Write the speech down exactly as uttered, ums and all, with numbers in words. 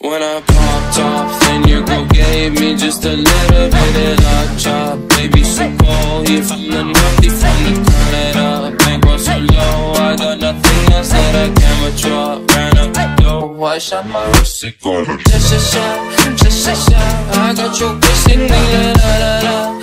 When I popped off, then your girl gave me just a little bit of that chop. Baby, so cold, you feeling naughty from the ground it up. Bankroll so low, I got nothing else that I can withdraw. Ran up the door, I shot my wrist, it go. Sha sha sha, sha sha sha. I got your bitch singing la la la la.